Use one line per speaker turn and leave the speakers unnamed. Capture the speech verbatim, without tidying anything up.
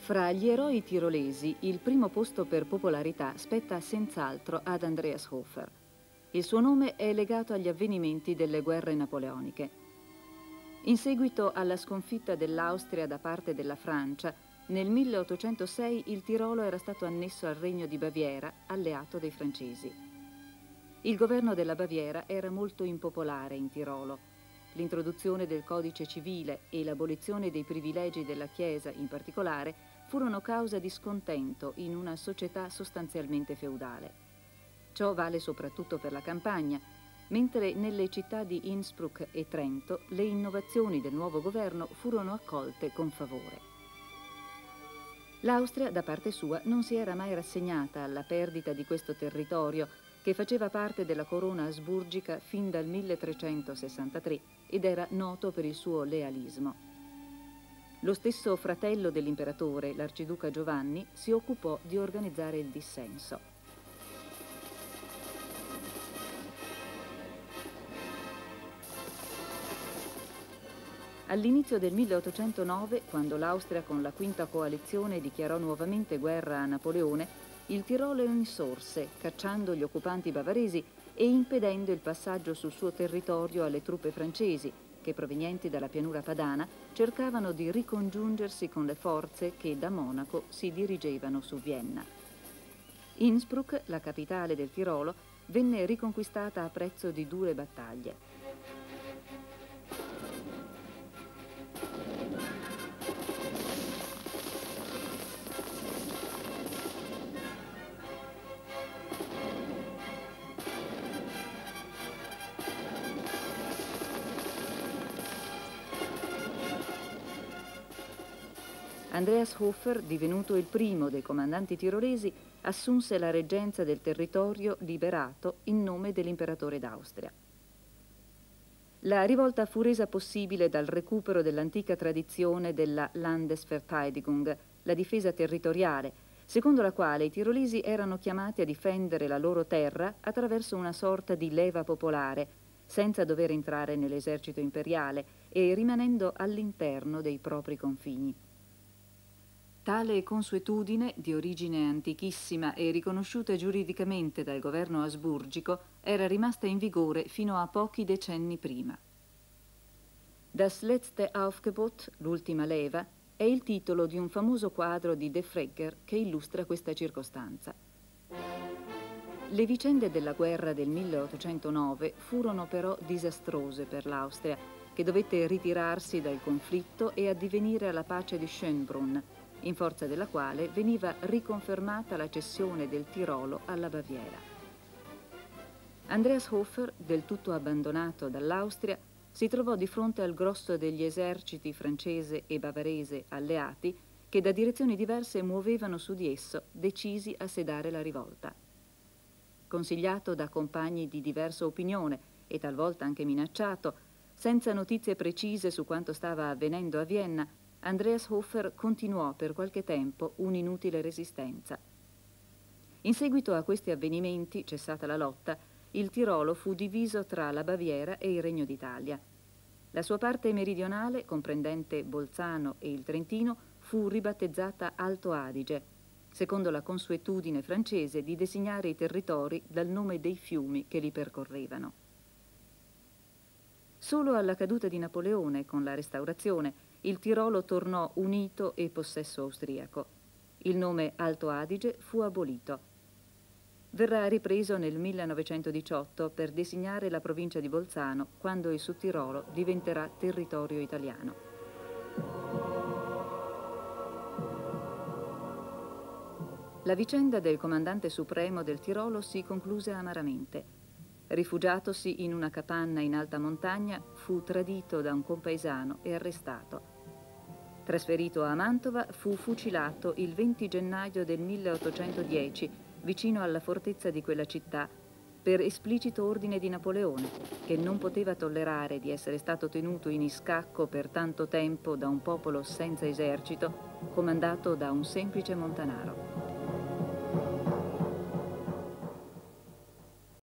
Fra gli eroi tirolesi, il primo posto per popolarità spetta senz'altro ad Andreas Hofer. Il suo nome è legato agli avvenimenti delle guerre napoleoniche. In seguito alla sconfitta dell'Austria da parte della Francia, nel milleottocentosei il Tirolo era stato annesso al Regno di Baviera, alleato dei francesi. Il governo della Baviera era molto impopolare in Tirolo. L'introduzione del codice civile e l'abolizione dei privilegi della Chiesa in particolare furono causa di scontento in una società sostanzialmente feudale. Ciò vale soprattutto per la campagna, mentre nelle città di Innsbruck e Trento le innovazioni del nuovo governo furono accolte con favore. L'Austria, da parte sua, non si era mai rassegnata alla perdita di questo territorio, che faceva parte della corona asburgica fin dal milletrecentosessantatré ed era noto per il suo lealismo. Lo stesso fratello dell'imperatore, l'arciduca Giovanni, si occupò di organizzare il dissenso. All'inizio del milleottocentonove, quando l'Austria con la quinta coalizione dichiarò nuovamente guerra a Napoleone, il Tirolo insorse, cacciando gli occupanti bavaresi e impedendo il passaggio sul suo territorio alle truppe francesi, che provenienti dalla pianura padana cercavano di ricongiungersi con le forze che da Monaco si dirigevano su Vienna. Innsbruck, la capitale del Tirolo, venne riconquistata a prezzo di dure battaglie. Andreas Hofer, divenuto il primo dei comandanti tirolesi, assunse la reggenza del territorio liberato in nome dell'imperatore d'Austria. La rivolta fu resa possibile dal recupero dell'antica tradizione della Landesverteidigung, la difesa territoriale, secondo la quale i tirolesi erano chiamati a difendere la loro terra attraverso una sorta di leva popolare, senza dover entrare nell'esercito imperiale e rimanendo all'interno dei propri confini. Tale consuetudine, di origine antichissima e riconosciuta giuridicamente dal governo asburgico, era rimasta in vigore fino a pochi decenni prima. Das letzte Aufgebot, l'ultima leva, è il titolo di un famoso quadro di Defregger che illustra questa circostanza. Le vicende della guerra del milleottocentonove furono però disastrose per l'Austria, che dovette ritirarsi dal conflitto e addivenire alla pace di Schönbrunn, in forza della quale veniva riconfermata la cessione del Tirolo alla Baviera. Andreas Hofer, del tutto abbandonato dall'Austria, si trovò di fronte al grosso degli eserciti francese e bavarese alleati che da direzioni diverse muovevano su di esso, decisi a sedare la rivolta. Consigliato da compagni di diversa opinione e talvolta anche minacciato, senza notizie precise su quanto stava avvenendo a Vienna, Andreas Hofer continuò per qualche tempo un'inutile resistenza. In seguito a questi avvenimenti, cessata la lotta, il Tirolo fu diviso tra la Baviera e il Regno d'Italia. La sua parte meridionale, comprendente Bolzano e il Trentino, fu ribattezzata Alto Adige, secondo la consuetudine francese di designare i territori dal nome dei fiumi che li percorrevano. Solo alla caduta di Napoleone, con la Restaurazione, il Tirolo tornò unito e possesso austriaco. Il nome Alto Adige fu abolito. Verrà ripreso nel millenovecentodiciotto per designare la provincia di Bolzano, quando il Sudtirolo diventerà territorio italiano. La vicenda del comandante supremo del Tirolo si concluse amaramente. Rifugiatosi in una capanna in alta montagna, fu tradito da un compaesano e arrestato. Trasferito a Mantova, fu fucilato il venti gennaio del milleottocentodieci, vicino alla fortezza di quella città, per esplicito ordine di Napoleone, che non poteva tollerare di essere stato tenuto in iscacco per tanto tempo da un popolo senza esercito, comandato da un semplice montanaro.